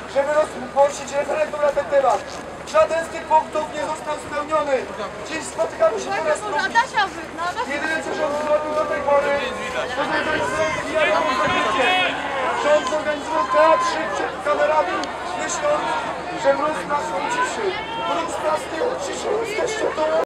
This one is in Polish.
żeby rozgłosić referendum na ten temat. Żaden z tych punktów nie został spełniony. Dziś spotykamy się po raz drugi. Jedyne co rząd zrobił do tej pory, to zorganizował dialog z kobiecie. Rząd zorganizował teatrzyk przed kamerami, myśląc, że mróz nas uciszy. Mróz nas nie uciszył, jesteście to.